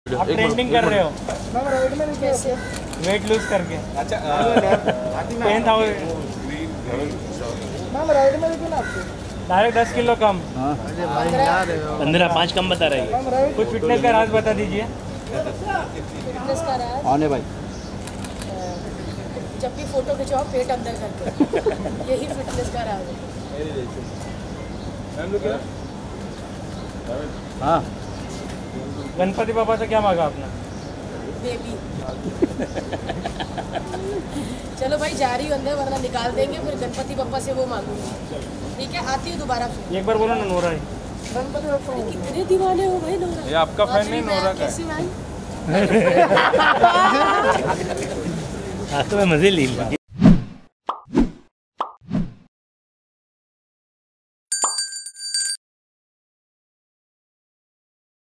आप ट्रेंडिंग कर रहे हो कैसे? वेट लूज करके। अच्छा 10,000 डायरेक्ट 10 किलो कम। 15-5 कम बता रही है। कुछ फिटनेस का राज बता दीजिए। फिटनेस का राज आने भाई जब भी फोटो खिंचाओ पेट अंदर करके, यही फिटनेस का राज है। हाँ गणपति पापा से क्या मांगा आपने? बेबी चलो भाई जा रही हूँ अंदर, वरना निकाल देंगे, फिर गणपति पप्पा से वो मांगूंगी। ठीक है, आती हूँ दोबारा फिर। एक बार बोलो ना नोरा ही। कितने दीवाने हो भाई नोरा। ये आपका फैन नहीं नोरा का है। कैसी भाई आज तो मैं मजे ले लिया।